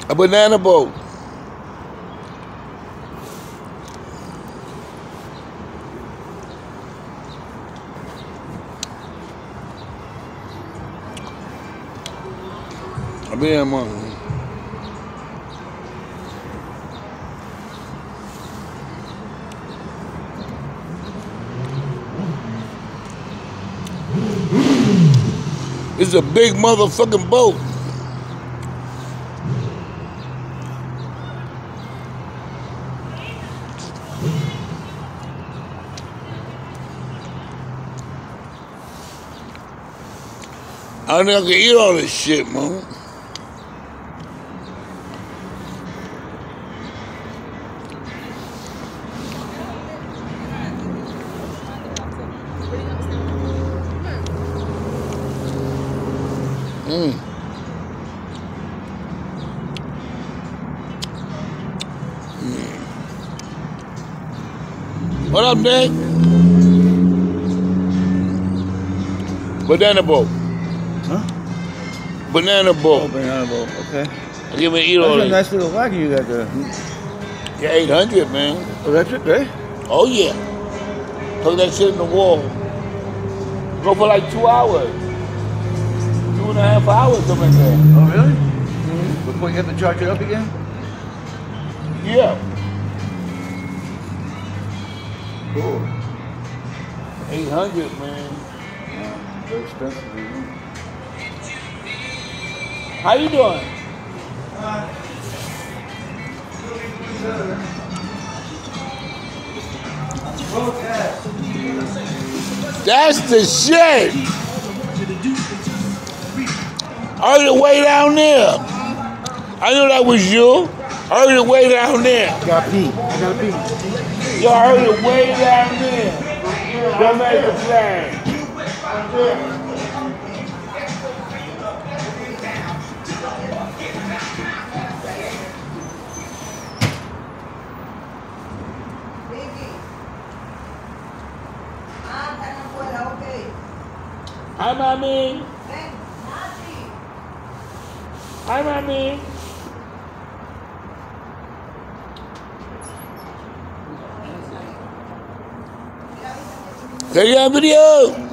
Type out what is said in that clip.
A banana boat. A banana boat. It's a big motherfucking boat. I don't think I can eat all this shit, man. What up, Nick? Banana boat. Huh? Banana boat. Oh, banana boat. Okay. I give me eat all That's a this. nice little wagon you got there. Yeah, 800, man. Electric, right? Oh yeah. Plug that shit in the wall. Go for like 2 hours. 2.5 hours something like that. Oh, really? Mm-hmm. Before you have to charge it up again? Yeah. Cool. 800, man. Yeah, very expensive. How you doing? That's the shit. I heard it way down there. I knew that was you. I heard it way down there. I gotta pee. I gotta pee. Yo, I heard it way down there. Don't make the flag. Hi, Mommy. Hi, Mommy. Kaya video.